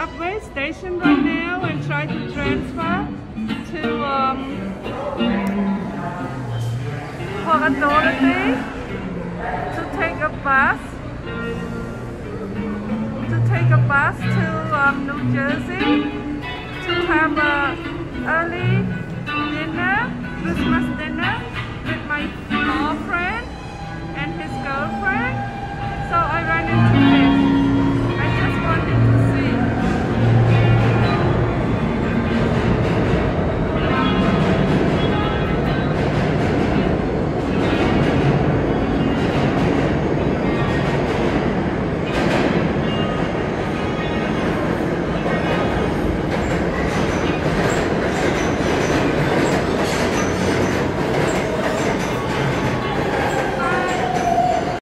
subway station right now and try to transfer to Port Authority to take a bus to New Jersey to have a early dinner, Christmas dinner.